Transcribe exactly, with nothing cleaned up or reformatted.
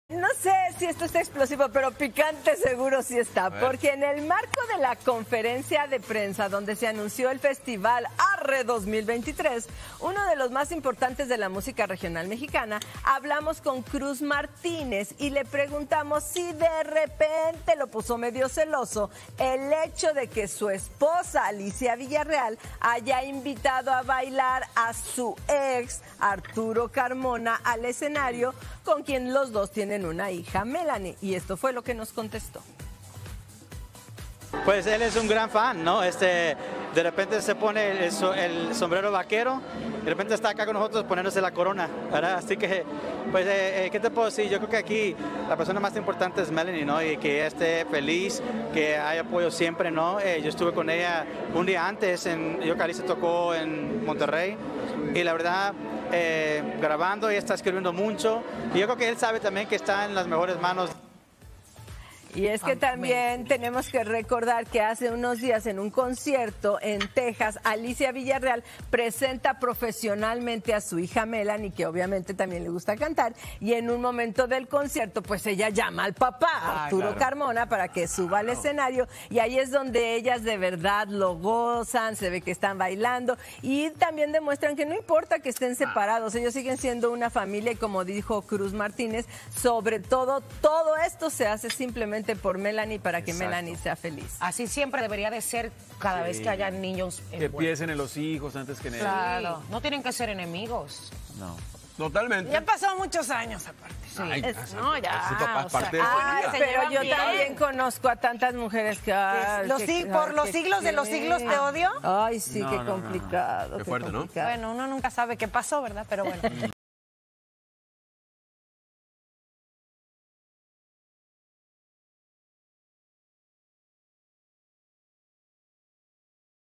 No sé si esto está explosivo, pero picante seguro sí está, porque en el marco de la conferencia de prensa donde se anunció el Festival Arre dos mil veintitrés, uno de los más importantes de la música regional mexicana, hablamos con Cruz Martínez y le preguntamos si de repente lo puso medio celoso el hecho de que su esposa Alicia Villarreal haya invitado a bailar a su ex Arturo Carmona al escenario, con quien los dos tienen una hija, Melanie, y esto fue lo que nos contestó. Pues él es un gran fan, ¿no? Este, de repente se pone el, el sombrero vaquero, de repente está acá con nosotros poniéndose la corona, ¿verdad? Así que, pues, eh, ¿qué te puedo decir? Yo creo que aquí la persona más importante es Melanie, ¿no? Y que esté feliz, que haya apoyo siempre, ¿no? Eh, yo estuve con ella un día antes, en, yo Caricia tocó en Monterrey, y la verdad, eh, grabando, ella está escribiendo mucho, y yo creo que él sabe también que está en las mejores manos. Y es que también tenemos que recordar que hace unos días en un concierto en Texas, Alicia Villarreal presenta profesionalmente a su hija Melanie, que obviamente también le gusta cantar, y en un momento del concierto pues ella llama al papá, ah, Arturo claro. Carmona, para que suba al escenario, y ahí es donde ellas de verdad lo gozan, se ve que están bailando y también demuestran que no importa que estén separados, ellos siguen siendo una familia, y como dijo Cruz Martínez, sobre todo todo esto se hace simplemente por Melanie, para que Exacto. Melanie sea feliz. Así siempre debería de ser cada sí. vez que haya niños. Que piensen en los hijos antes que en ellos. Claro, no tienen que ser enemigos. No. Totalmente. Ya han pasado muchos años aparte. Sí. Ay, es, no, ya. Ese papá es parte o sea, de ay, vida. pero yo bien. también conozco a tantas mujeres que... Ay, los, que, por ay, los que, siglos que, de los siglos te odio. Ay, sí, no, qué no, complicado. no, no. Qué qué fuerte, complicado. ¿no? Bueno, uno nunca sabe qué pasó, ¿verdad? Pero bueno.